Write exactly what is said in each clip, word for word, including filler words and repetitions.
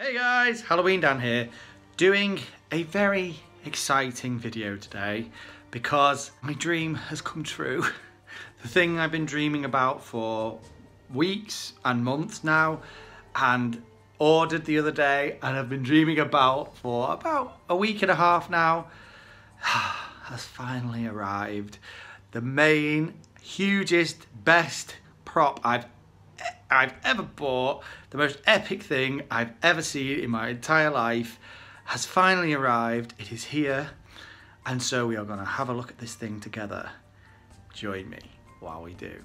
Hey guys, Halloween Dan here, doing a very exciting video today because my dream has come true. The thing I've been dreaming about for weeks and months now and ordered the other day and I've been dreaming about for about a week and a half now has finally arrived. The main, hugest, best prop I've I've ever bought, the most epic thing I've ever seen in my entire life has finally arrived. It is here, and so we are going to have a look at this thing together. Join me while we do.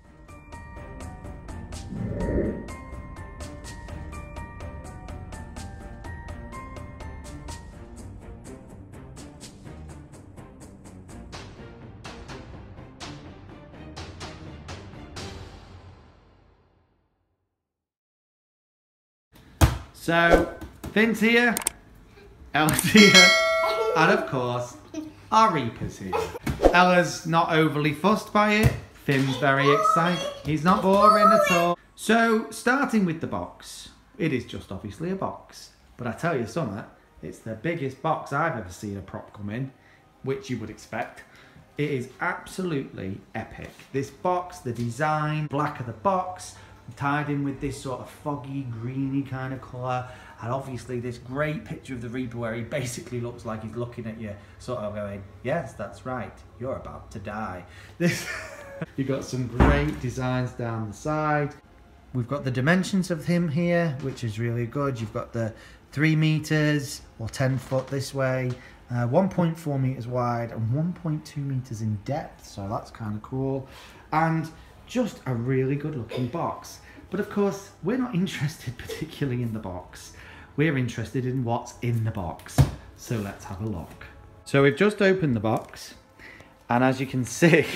So, Finn's here, Ella's here, and of course, our Reaper's here. Ella's not overly fussed by it, Finn's very excited, he's not boring at all. So, starting with the box, it is just obviously a box, but I tell you something, it's the biggest box I've ever seen a prop come in, which you would expect. It is absolutely epic. This box, the design, black of the box, tied in with this sort of foggy, greeny kind of colour, and obviously this great picture of the Reaper where he basically looks like he's looking at you, sort of going, yes, that's right, you're about to die. This You've got some great designs down the side. We've got the dimensions of him here, which is really good. You've got the three metres or ten foot this way, uh, one point four metres wide and one point two metres in depth, so that's kind of cool. And just a really good looking box. But of course, we're not interested particularly in the box. We're interested in what's in the box. So let's have a look. So we've just opened the box, and as you can see,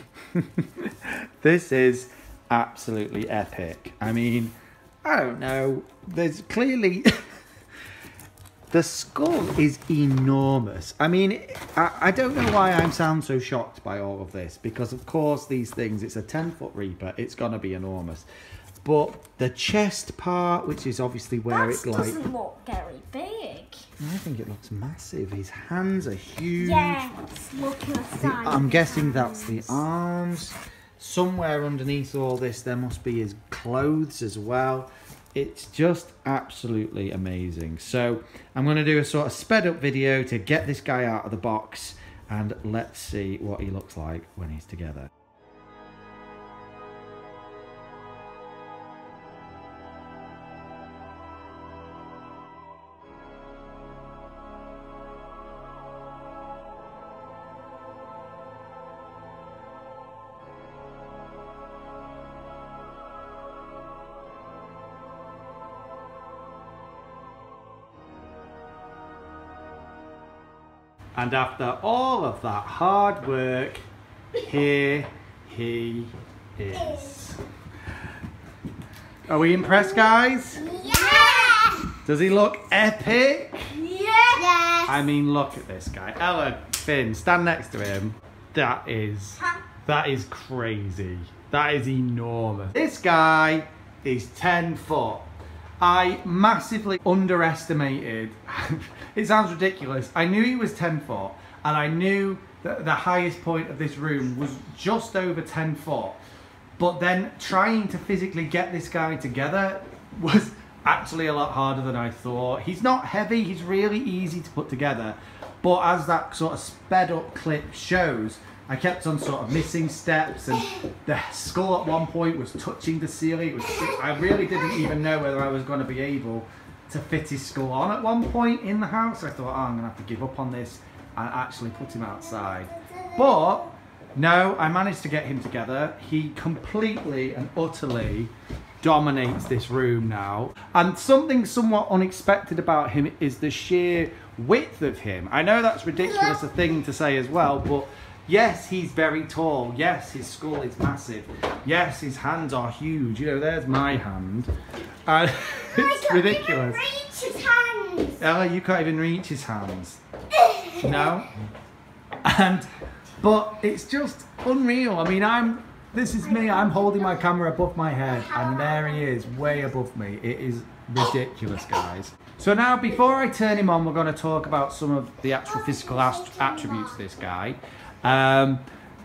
this is absolutely epic. I mean, I don't know, there's clearly, the skull is enormous. I mean, I, I don't know why I sound so shocked by all of this, because of course these things, it's a ten foot Reaper, it's gonna be enormous. But the chest part, which is obviously where that it like... doesn't look very big. I think it looks massive. His hands are huge. Yes, look at the size. I'm guessing that's the arms. Somewhere underneath all this, there must be his clothes as well. It's just absolutely amazing. So I'm going to do a sort of sped up video to get this guy out of the box, and let's see what he looks like when he's together. And after all of that hard work, here he is. Are we impressed, guys? Yeah! Does he look epic? Yes! I mean, look at this guy. Ella, Finn, stand next to him. That is, that is crazy. That is enormous. This guy is ten foot. I massively underestimated, it sounds ridiculous, I knew he was ten foot and I knew that the highest point of this room was just over ten foot, but then trying to physically get this guy together was actually a lot harder than I thought. He's not heavy, he's really easy to put together, but as that sort of sped up clip shows, I kept on sort of missing steps, and the skull at one point was touching the ceiling. It was, I really didn't even know whether I was going to be able to fit his skull on at one point in the house. I thought, oh, I'm going to have to give up on this and actually put him outside. But no, I managed to get him together. He completely and utterly dominates this room now. And something somewhat unexpected about him is the sheer width of him. I know that's ridiculous a thing to say as well, but yes, he's very tall. Yes, his skull is massive. Yes, his hands are huge. You know, there's my hand. And it's ridiculous. I can't even reach his hands. Ella, you can't even reach his hands. No? And, but it's just unreal. I mean, I'm This is me, I'm holding my camera above my head and there he is, way above me. It is ridiculous, guys. So now, before I turn him on, we're going to talk about some of the actual physical attributes of this guy. Um,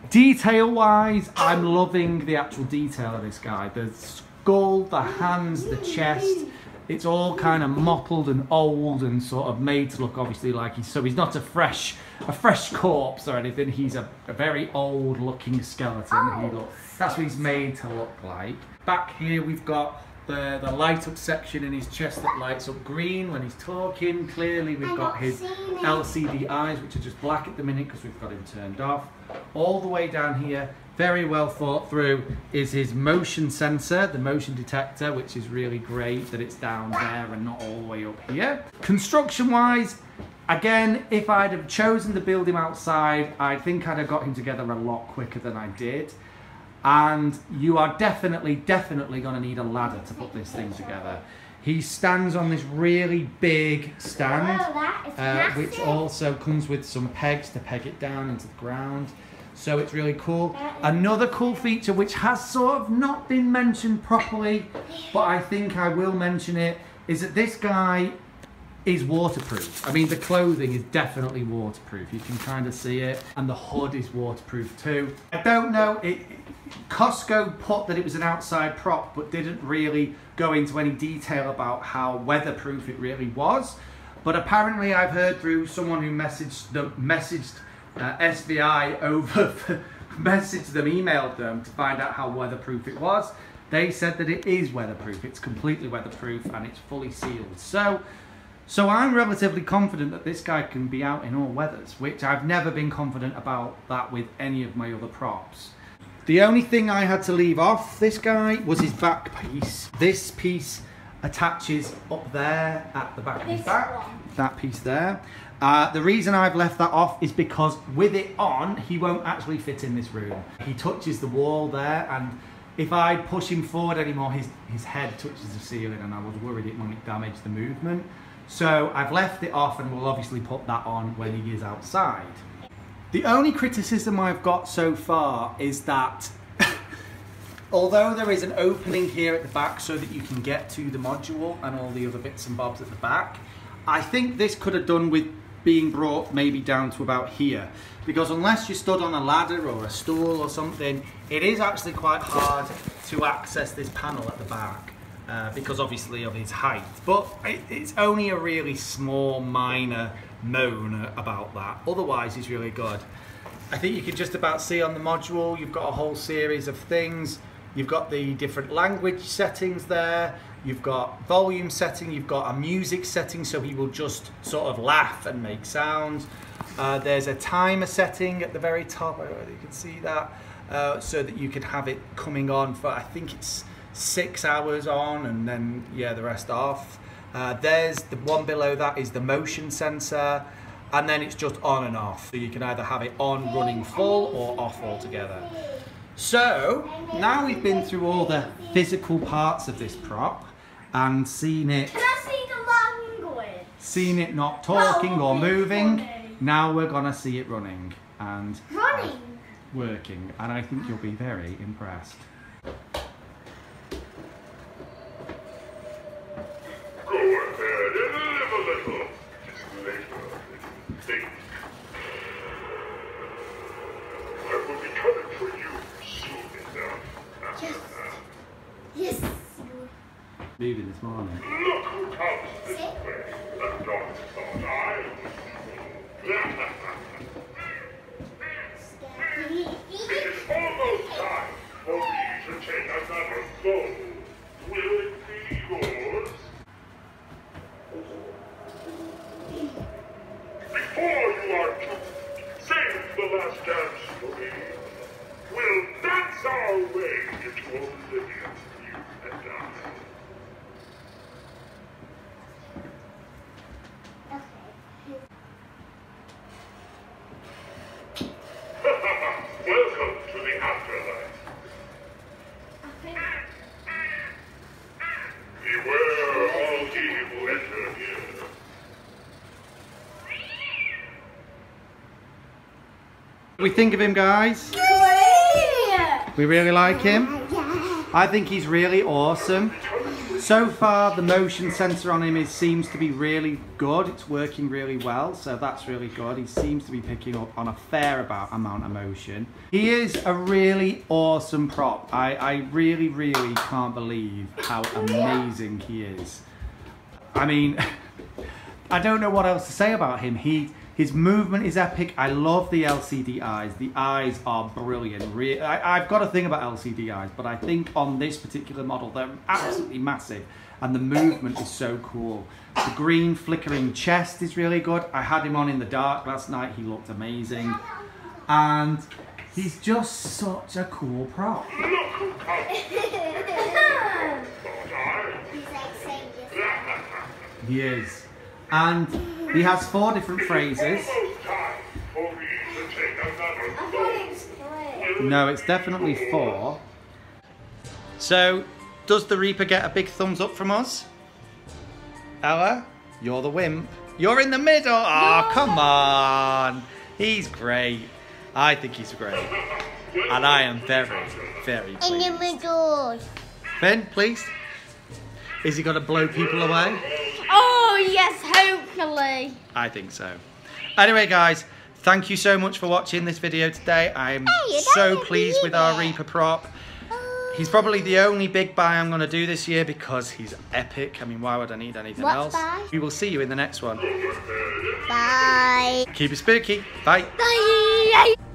Detail-wise, I'm loving the actual detail of this guy. The skull, the hands, the chest, it's all kind of mottled and old and sort of made to look obviously like he's, so he's not a fresh a fresh corpse or anything. He's a, a very old looking skeleton. He look, that's what he's made to look like. Back here we've got the, the light up section in his chest that lights up green when he's talking. Clearly we've got his L C D eyes, which are just black at the minute because we've got him turned off. All the way down here, very well thought through, is his motion sensor, the motion detector, which is really great that it's down there and not all the way up here. Construction wise, again, if I'd have chosen to build him outside, I think I'd have got him together a lot quicker than I did. And you are definitely, definitely going to need a ladder to put this thing together. He stands on this really big stand, uh, which also comes with some pegs to peg it down into the ground. So it's really cool. Another cool feature which has sort of not been mentioned properly, but I think I will mention it, is that this guy is waterproof. I mean, the clothing is definitely waterproof. You can kind of see it. And the hood is waterproof too. I don't know, it, Costco put that it was an outside prop, but didn't really go into any detail about how weatherproof it really was. But apparently I've heard through someone who messaged them, messaged uh, S V I over, messaged them, emailed them to find out how weatherproof it was. They said that it is weatherproof. It's completely weatherproof and it's fully sealed. So, so I'm relatively confident that this guy can be out in all weathers, which I've never been confident about that with any of my other props. The only thing I had to leave off this guy was his back piece. This piece attaches up there at the back of his back. That piece there. Uh, the reason I've left that off is because with it on, he won't actually fit in this room. He touches the wall there, and if I push him forward anymore, his, his head touches the ceiling, and I was worried it might damage the movement. So I've left it off, and we'll obviously put that on when he is outside. The only criticism I've got so far is that although there is an opening here at the back so that you can get to the module and all the other bits and bobs at the back, I think this could have done with being brought maybe down to about here, because unless you stood on a ladder or a stool or something, it is actually quite hard to access this panel at the back uh, because obviously of his height. But it, it's only a really small minor moan about that. Otherwise it's really good. I think you can just about see on the module you've got a whole series of things. You've got the different language settings there, you've got volume setting, you've got a music setting so he will just sort of laugh and make sounds. Uh, there's a timer setting at the very top, I don't know if you can see that, uh, so that you can have it coming on for, I think it's six hours on and then yeah the rest off. Uh, there's the one below that is the motion sensor, and then it's just on and off. So you can either have it on running full or off altogether. So now we've been through all the physical parts of this prop and seen it, Can I see the language? seen it not talking or Oh, moving. funny. Now we're gonna see it running and Running? working, and I think you'll be very impressed. Go ahead and live a little. Later, think. I will be coming for you soon enough. Yes. Yes. Moving this morning. Look who comes this way. The dogs thought I was. It is almost time for me to take another soul. Will it be yours? Before you are toothed, save the last dance for me. We'll dance our way into oblivion, you and I. Welcome to the afterlife. Beware all ye who enter here. What do we think of him, guys? Great! We really like him. Yeah. I think he's really awesome. So far, the motion sensor on him is, seems to be really good. It's working really well, so that's really good. He seems to be picking up on a fair about amount of motion. He is a really awesome prop. I, I really, really can't believe how amazing he is. I mean, I don't know what else to say about him. He, his movement is epic. I love the L C D eyes. The eyes are brilliant. Re I, I've got a thing about L C D eyes, but I think on this particular model, they're absolutely massive. And the movement is so cool. The green flickering chest is really good. I had him on in the dark last night. He looked amazing. And he's just such a cool prop. He is. And he has four different phrases. No, it's definitely four. So, does the Reaper get a big thumbs up from us? Ella, you're the wimp. You're in the middle. Oh, no. Come on. He's great. I think he's great. And I am very, very pleased. In the middle. Finn, please. Is he going to blow people away? Oh, yes, hopefully. I think so. Anyway, guys, thank you so much for watching this video today. I am hey, so pleased with our Reaper prop. He's probably the only big buy I'm going to do this year because he's epic. I mean, why would I need anything what else? Buy? We will see you in the next one. Bye. Keep it spooky. Bye. Bye.